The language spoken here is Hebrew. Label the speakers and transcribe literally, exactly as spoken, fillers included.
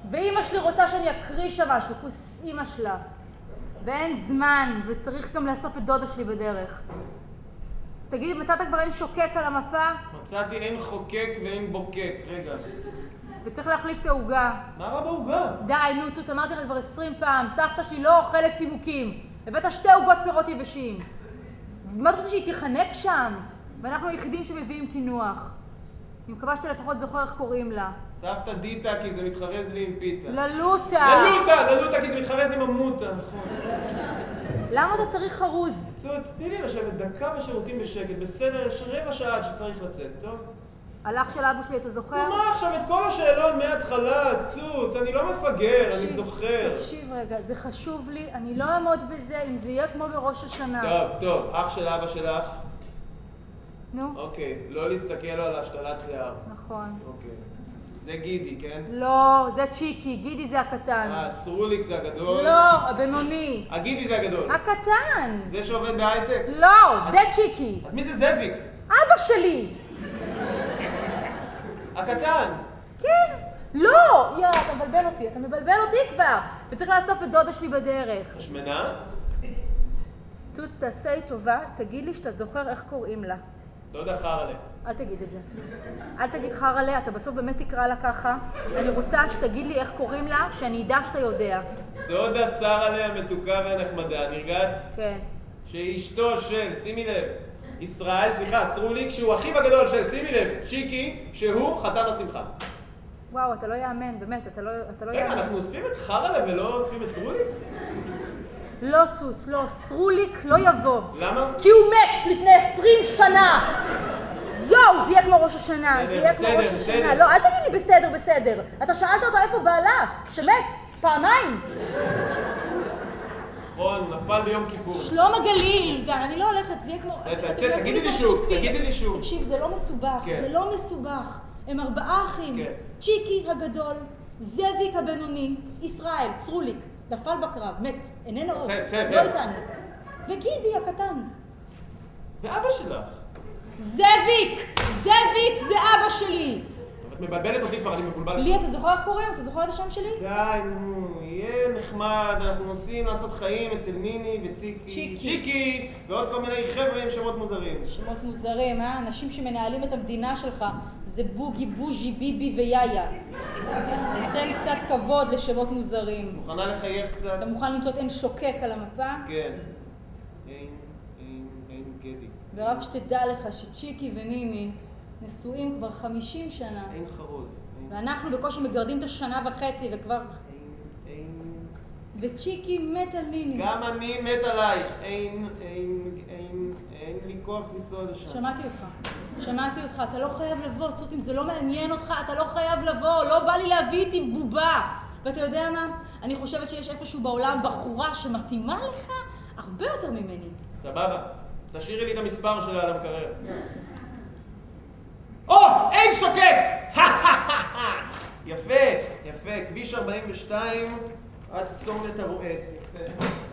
Speaker 1: ואמא שלי רוצה שאני אקריא שם משהו, כוס אמא שלה. ואין זמן, וצריך גם לאסוף את דודה שלי בדרך. תגיד, מצאת כבר אין שוקק על המפה?
Speaker 2: מצאתי אין חוקק ואין בוקק, רגע.
Speaker 1: וצריך להחליף את העוגה.
Speaker 2: מה רע בעוגה?
Speaker 1: די, נו, צוץ, אמרתי לך כבר עשרים פעם, סבתא שלי לא אוכלת צימוקים. הבאת שתי עוגות פירות יבשים. ומה אתה רוצה שהיא תיחנק שם? ואנחנו היחידים שמביאים קינוח. אני מקווה שאתה לפחות זוכר איך קוראים לה.
Speaker 2: סבתא דיטה, כי זה מתחרז לי עם פיתה.
Speaker 1: ללוטה!
Speaker 2: ללוטה! ללוטה, כי זה מתחרז עם המוטה, נכון.
Speaker 1: למה אתה צריך חרוז?
Speaker 2: צוץ, תני לי לשבת דקה בשירותים בשקט, בסדר, יש רבע שעה עד שצריך לצאת, טוב?
Speaker 1: הלך של אבא שלי, אתה זוכר?
Speaker 2: מה עכשיו את כל השאלון מההתחלה, צוץ, אני לא מפגר, אני זוכר.
Speaker 1: תקשיב רגע, זה חשוב לי, אני לא אעמוד בזה אם זה יהיה כמו בראש השנה.
Speaker 2: טוב, טוב, אח של אבא שלך.
Speaker 1: נו?
Speaker 2: אוקיי, לא להסתכל לו על השתלת שיער.
Speaker 1: נכון.
Speaker 2: אוקיי. זה גידי, כן?
Speaker 1: לא, זה צ'יקי, גידי זה הקטן.
Speaker 2: אה, סרוליק זה הגדול?
Speaker 1: לא, הבינוני.
Speaker 2: הגידי זה הגדול.
Speaker 1: הקטן.
Speaker 2: זה שעובד בהייטק?
Speaker 1: לא, זה צ'יקי.
Speaker 2: אז מי זה זאביק?
Speaker 1: אבא שלי.
Speaker 2: הקטן.
Speaker 1: כן. לא! יא, אתה מבלבל אותי, אתה מבלבל אותי כבר. וצריך לאסוף את דודה שלי בדרך.
Speaker 2: השמנה?
Speaker 1: צוץ, תעשה לי טובה, תגיד לי שאתה זוכר איך קוראים לה.
Speaker 2: דודה חרלה.
Speaker 1: אל תגיד את זה. אל תגיד חרלה, אתה בסוף באמת תקרא לה ככה. אני רוצה שתגיד לי איך קוראים לה, שאני אדע שאתה יודע.
Speaker 2: דודה שרלה המתוקה והנחמדה, נרגעת?
Speaker 1: כן.
Speaker 2: שהיא אשתו של, שימי לב, ישראל, סליחה, סרוליק, שהוא אחיו הגדול של, שימי לב, צ'יקי, שהוא חתן השמחה.
Speaker 1: וואו, אתה לא יאמן, באמת, אתה לא, אתה לא
Speaker 2: רגע,
Speaker 1: יאמן.
Speaker 2: אנחנו אוספים את חרלה ולא אוספים את סרוליק?
Speaker 1: לא צוץ, לא, סרוליק לא יבוא.
Speaker 2: למה?
Speaker 1: כי הוא מת לפני עשרים שנה! יואו, זה יהיה כמו ראש השנה, זה יהיה כמו
Speaker 2: בסדר,
Speaker 1: ראש השנה.
Speaker 2: בסדר.
Speaker 1: לא, אל תגיד לי בסדר, בסדר. אתה שאלת אותו איפה בעלה, שמת, פעמיים.
Speaker 2: נכון, נפל ביום כיפור.
Speaker 1: שלום הגליל. די, אני לא הולכת, זה יהיה כמו...
Speaker 2: תגידי לי שוב, תגידי לי שוב.
Speaker 1: תקשיב, זה לא מסובך,
Speaker 2: כן.
Speaker 1: זה לא מסובך. הם ארבעה אחים.
Speaker 2: כן.
Speaker 1: צ'יקי הגדול, זאביק הבינוני, ישראל, סרוליק, נפל בקרב, מת, איננו עוד,
Speaker 2: בסדר.
Speaker 1: לא איתנו. וגידי הקטן.
Speaker 2: ואבא שלך.
Speaker 1: זאביק! זאביק זה אבא שלי!
Speaker 2: את מבלבלת אותי כבר, אני מבולבל.
Speaker 1: לי, אתה זוכר איך קוראים? אתה זוכר את השם שלי?
Speaker 2: די, נו, יהיה נחמד, אנחנו נוסעים לעשות חיים אצל ניני וציקי.
Speaker 1: צ'יקי.
Speaker 2: צ'יקי! ועוד כל מיני חבר'ה עם שמות מוזרים.
Speaker 1: שמות מוזרים, אה? אנשים שמנהלים את המדינה שלך זה בוגי, בוז'י, ביבי ויאיה. אז תן קצת כבוד לשמות מוזרים.
Speaker 2: מוכנה לחייך קצת?
Speaker 1: אתה מוכן למצוא את אין שוקק על המפה?
Speaker 2: כן. אין, אין, אין גדי.
Speaker 1: ורק שתדע לך שצ'יקי וניני נשואים כבר חמישים שנה.
Speaker 2: אין חרוד.
Speaker 1: ואנחנו בקושי מגרדים את השנה וחצי וכבר...
Speaker 2: אין, אין...
Speaker 1: וצ'יקי מת על ניני.
Speaker 2: גם אני מת עלייך. אין, אין, אין, אין לי כוח לנסוע לשם.
Speaker 1: שמעתי אותך. שמעתי אותך. אתה לא חייב לבוא, צוץ, אם זה לא מעניין אותך, אתה לא חייב לבוא. לא בא לי להביא איתי בובה. ואתה יודע מה? אני חושבת שיש איפשהו בעולם בחורה שמתאימה לך הרבה יותר ממני.
Speaker 2: סבבה. תשאירי לי את המספר שלה על המקרר. או! אין שוקק! יפה, יפה. כביש ארבעים ושתיים עד צומת הרועה. יפה.